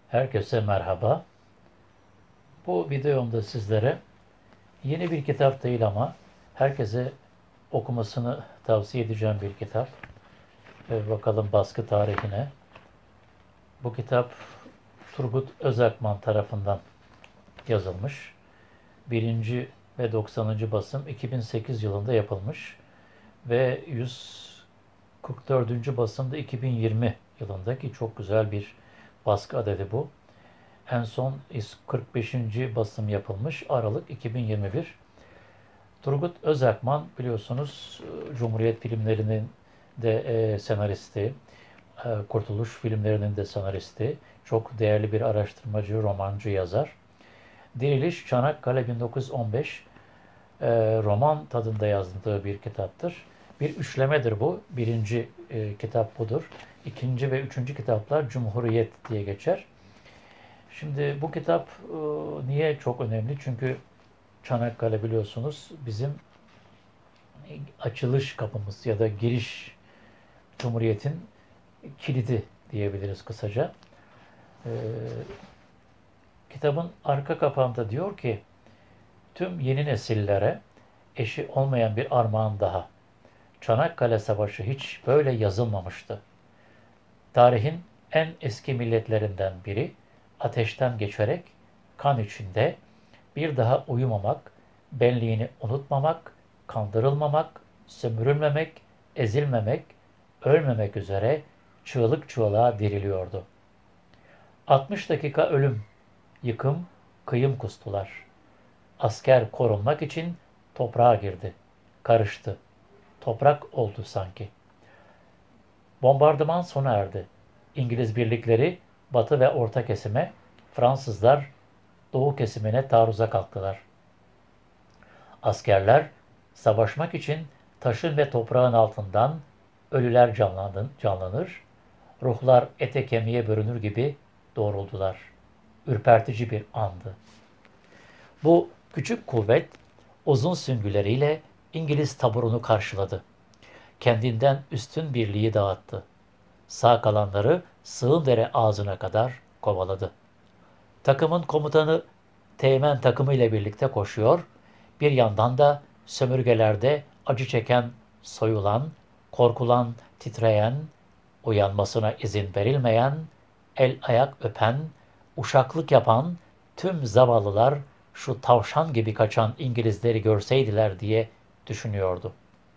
Herkese merhaba. Bu videomda sizlere yeni bir kitap değil ama herkese okumasını tavsiye edeceğim bir kitap. Bakalım baskı tarihine. Bu kitap Turgut Özakman tarafından yazılmış. Birinci ve 90. basım 2008 yılında yapılmış ve 144. basımda 2020 yılındaki çok güzel bir baskı adedi bu. En son 45. basım yapılmış Aralık 2021. Turgut Özakman biliyorsunuz Cumhuriyet filmlerinin de senaristi, Kurtuluş filmlerinin de senaristi. Çok değerli bir araştırmacı, romancı, yazar. Diriliş Çanakkale 1915 roman tadında yazdığı bir kitaptır. Bir üçlemedir bu. Birinci kitap budur. İkinci ve üçüncü kitaplar Cumhuriyet diye geçer. Şimdi bu kitap niye çok önemli? Çünkü Çanakkale biliyorsunuz bizim açılış kapımız ya da giriş Cumhuriyet'in kilidi diyebiliriz kısaca. E, Kitabın arka kapağında diyor ki tüm yeni nesillere eşi olmayan bir armağan daha. Çanakkale Savaşı hiç böyle yazılmamıştı. Tarihin en eski milletlerinden biri ateşten geçerek kan içinde bir daha uyumamak, benliğini unutmamak, kandırılmamak, sömürülmemek, ezilmemek, ölmemek üzere çığlık çığlığa diriliyordu. 60 dakika ölüm, yıkım, kıyım kustular. Asker korunmak için toprağa girdi. Karıştı. Toprak oldu sanki. Bombardıman sona erdi. İngiliz birlikleri batı ve orta kesime, Fransızlar doğu kesimine taarruza kalktılar. Askerler savaşmak için taşın ve toprağın altından ölüler canlanır, ruhlar ete kemiğe bürünür gibi doğruldular. Ürpertici bir andı. Bu küçük kuvvet uzun süngüleriyle İngiliz taburunu karşıladı. Kendinden üstün birliği dağıttı. Sağ kalanları Sığındere ağzına kadar kovaladı. Takımın komutanı Teğmen takımı ile birlikte koşuyor, bir yandan da sömürgelerde acı çeken, soyulan, korkulan, titreyen, uyanmasına izin verilmeyen, el ayak öpen, uşaklık yapan tüm zavallılar şu tavşan gibi kaçan İngilizleri görseydiler diye düşünüyordu.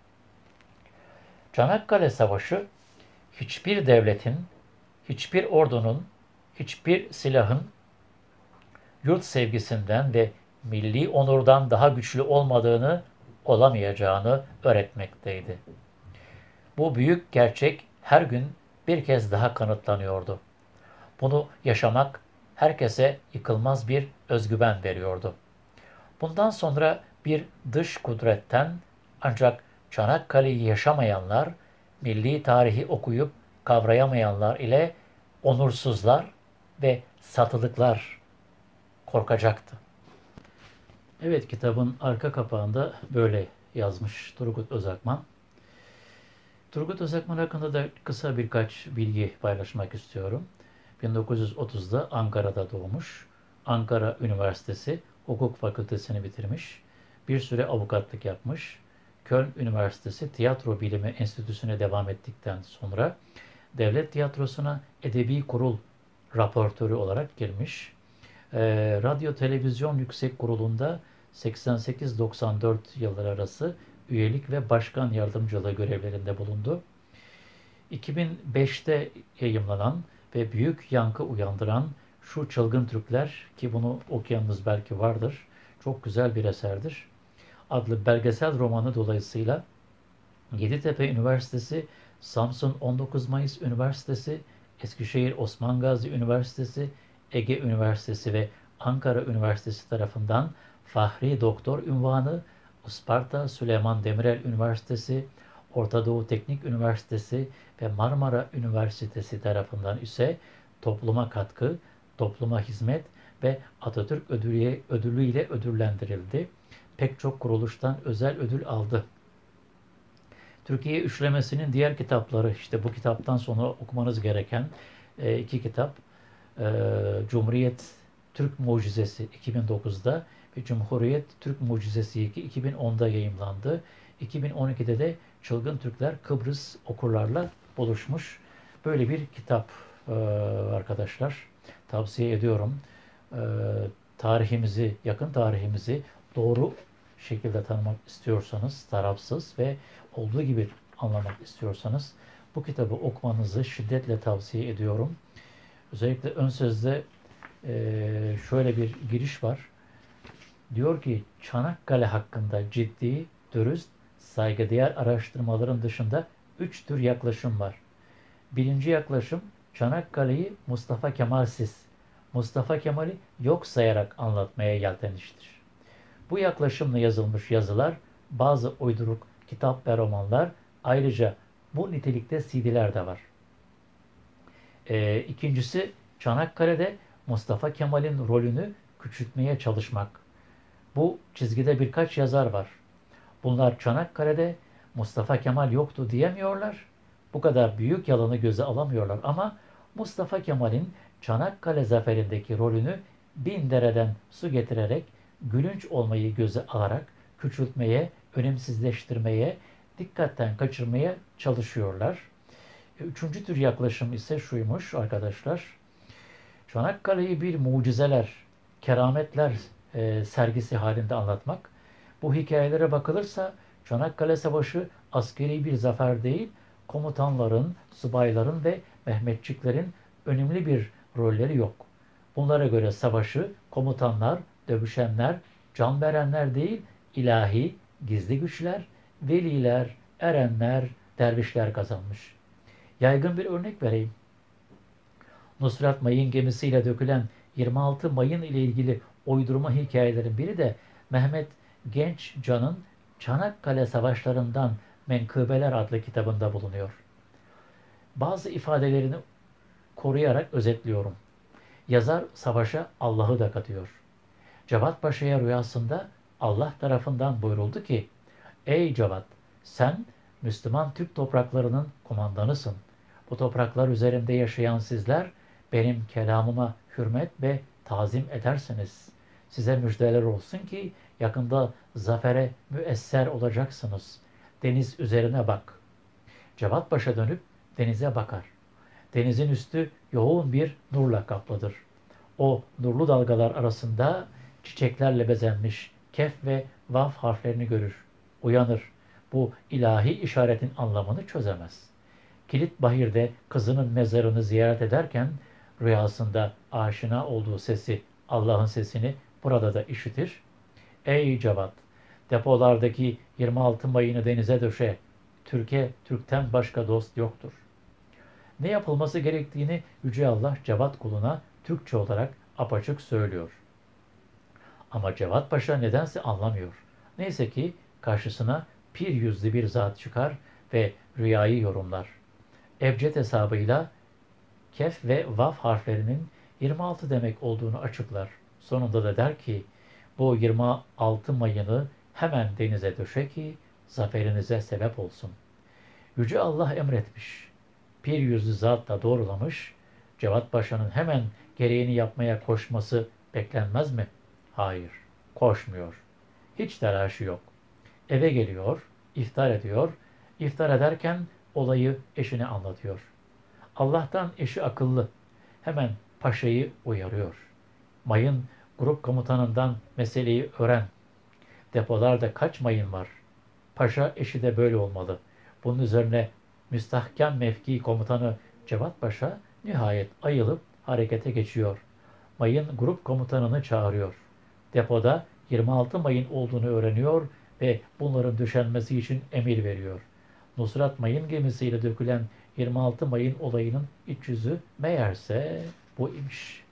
Çanakkale Savaşı hiçbir devletin, hiçbir ordunun, hiçbir silahın yurt sevgisinden ve milli onurdan daha güçlü olmadığını, olamayacağını öğretmekteydi. Bu büyük gerçek her gün bir kez daha kanıtlanıyordu. Bunu yaşamak herkese yıkılmaz bir özgüven veriyordu. Bundan sonra bir dış kudretten ancak Çanakkale'yi yaşamayanlar, milli tarihi okuyup kavrayamayanlar ile onursuzlar ve satılıklar korkacaktı. Evet, kitabın arka kapağında böyle yazmış Turgut Özakman. Turgut Özakman hakkında da kısa birkaç bilgi paylaşmak istiyorum. 1930'da Ankara'da doğmuş. Ankara Üniversitesi Hukuk Fakültesini bitirmiş. Bir süre avukatlık yapmış. Köln Üniversitesi Tiyatro Bilimi Enstitüsü'ne devam ettikten sonra Devlet Tiyatrosu'na Edebi Kurul raportörü olarak girmiş. Radyo Televizyon Yüksek Kurulu'nda 88-94 yılları arası üyelik ve başkan yardımcılığı görevlerinde bulundu. 2005'te yayımlanan ve büyük yankı uyandıran Şu Çılgın Türkler, ki bunu okuyanınız belki vardır, çok güzel bir eserdir, adlı belgesel romanı dolayısıyla Yeditepe Üniversitesi, Samsun 19 Mayıs Üniversitesi, Eskişehir Osman Gazi Üniversitesi, Ege Üniversitesi ve Ankara Üniversitesi tarafından Fahri Doktor unvanı, Isparta Süleyman Demirel Üniversitesi, Orta Doğu Teknik Üniversitesi ve Marmara Üniversitesi tarafından ise topluma katkı, topluma hizmet ve Atatürk ödülü ile ödüllendirildi. Pek çok kuruluştan özel ödül aldı. Türkiye Üçlemesi'nin diğer kitapları, işte bu kitaptan sonra okumanız gereken iki kitap. Cumhuriyet Türk Mucizesi 2009'da ve Cumhuriyet Türk Mucizesi 2 2010'da yayımlandı. 2012'de de Çılgın Türkler Kıbrıs okurlarla buluşmuş. Böyle bir kitap arkadaşlar. Tavsiye ediyorum. Tarihimizi, yakın tarihimizi doğru şekilde tanımak istiyorsanız, tarafsız ve olduğu gibi anlamak istiyorsanız bu kitabı okumanızı şiddetle tavsiye ediyorum. Özellikle ön sözde şöyle bir giriş var. Diyor ki Çanakkale hakkında ciddi, dürüst, saygıdeğer araştırmaların dışında 3 tür yaklaşım var. Birinci yaklaşım Çanakkale'yi Mustafa Kemal'siz, Mustafa Kemal'i yok sayarak anlatmaya yelteniştir. Bu yaklaşımla yazılmış yazılar, bazı uyduruk kitap ve romanlar, ayrıca bu nitelikte CD'ler de var. İkincisi Çanakkale'de Mustafa Kemal'in rolünü küçültmeye çalışmak. Bu çizgide birkaç yazar var. Bunlar Çanakkale'de Mustafa Kemal yoktu diyemiyorlar. Bu kadar büyük yalanı göze alamıyorlar ama Mustafa Kemal'in Çanakkale zaferindeki rolünü bin dereden su getirerek gülünç olmayı göze alarak küçültmeye, önemsizleştirmeye, dikkatten kaçırmaya çalışıyorlar. Üçüncü tür yaklaşım ise şuymuş arkadaşlar. Çanakkale'yi bir mucizeler, kerametler sergisi halinde anlatmak. Bu hikayelere bakılırsa Çanakkale Savaşı askeri bir zafer değil, komutanların, subayların ve Mehmetçiklerin önemli bir rolleri yok. Bunlara göre savaşı komutanlar, dövüşenler, can verenler değil, ilahi, gizli güçler, veliler, erenler, dervişler kazanmış. Yaygın bir örnek vereyim. Nusrat Mayın gemisiyle dökülen 26 mayın ile ilgili uydurma hikayelerin biri de Mehmet Gençcan'ın Çanakkale Savaşlarından Menkıbeler adlı kitabında bulunuyor. Bazı ifadelerini koruyarak özetliyorum. Yazar savaşa Allah'ı da katıyor. Cevat Paşa'ya rüyasında Allah tarafından buyuruldu ki, ey Cevat, sen Müslüman Türk topraklarının kumandanısın. Bu topraklar üzerinde yaşayan sizler benim kelamıma hürmet ve tazim edersiniz. Size müjdeler olsun ki yakında zafere müesser olacaksınız. Deniz üzerine bak. Cevat Paşa dönüp denize bakar. Denizin üstü yoğun bir nurla kaplıdır. O nurlu dalgalar arasında çiçeklerle bezenmiş kef ve vav harflerini görür. Uyanır. Bu ilahi işaretin anlamını çözemez. Kilit Bahir'de kızının mezarını ziyaret ederken rüyasında aşina olduğu sesi, Allah'ın sesini burada da işitir. Ey Cevat! Depolardaki 26 mayını denize döşe. Türk'ten başka dost yoktur. Ne yapılması gerektiğini Yüce Allah Cevat kuluna Türkçe olarak apaçık söylüyor. Ama Cevat Paşa nedense anlamıyor. Neyse ki karşısına pir yüzlü bir zat çıkar ve rüyayı yorumlar. Ebced hesabıyla kef ve vav harflerinin 26 demek olduğunu açıklar. Sonunda da der ki, bu 26 mayını hemen denize döşe ki zaferinize sebep olsun. Yüce Allah emretmiş. Pir yüzlü zat da doğrulamış. Cevat Paşa'nın hemen gereğini yapmaya koşması beklenmez mi? Hayır, koşmuyor. Hiç telaşı yok. Eve geliyor, iftar ediyor. İftar ederken olayı eşine anlatıyor. Allah'tan eşi akıllı. Hemen paşayı uyarıyor. Mayın grup komutanından meseleyi öğren. Depolarda kaç mayın var? Paşa eşi de böyle olmalı. Bunun üzerine müstahkem mevki komutanı Cevat Paşa nihayet ayılıp harekete geçiyor. Mayın grup komutanını çağırıyor. Depoda 26 mayın olduğunu öğreniyor ve bunların düşenmesi için emir veriyor. Nusrat Mayın gemisiyle dökülen 26 Mayın olayının iç yüzü meğerse bu imiş.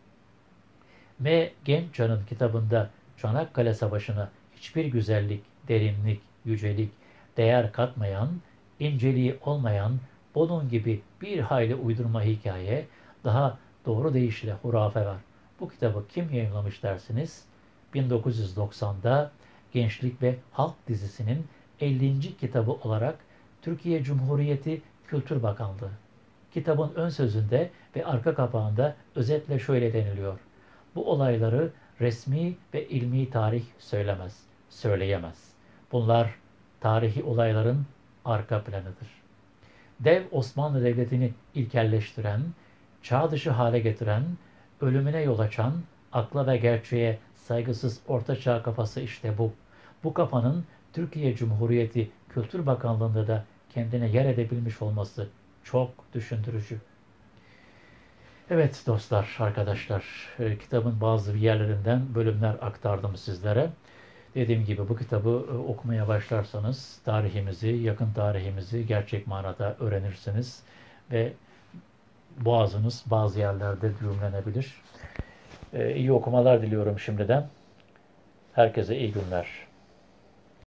M. Gençcan'ın kitabında Çanakkale Savaşı'na hiçbir güzellik, derinlik, yücelik, değer katmayan, inceliği olmayan, bunun gibi bir hayli uydurma hikaye, daha doğru deyişle hurafe var. Bu kitabı kim yayınlamış dersiniz? 1990'da Gençlik ve Halk dizisinin 50. kitabı olarak Türkiye Cumhuriyeti Kültür Bakanlığı. Kitabın ön sözünde ve arka kapağında özetle şöyle deniliyor. Bu olayları resmi ve ilmi tarih söyleyemez. Bunlar tarihi olayların arka planıdır. Dev Osmanlı Devleti'ni ilkelleştiren, çağ dışı hale getiren, ölümüne yol açan, akla ve gerçeğe saygısız ortaçağ kafası işte bu. Bu kafanın Türkiye Cumhuriyeti Kültür Bakanlığı'nda da kendine yer edebilmiş olması çok düşündürücü. Evet dostlar, arkadaşlar, kitabın bazı yerlerinden bölümler aktardım sizlere. Dediğim gibi bu kitabı okumaya başlarsanız tarihimizi, yakın tarihimizi gerçek manada öğrenirsiniz ve boğazınız bazı yerlerde düğümlenebilir. İyi okumalar diliyorum şimdiden. Herkese iyi günler.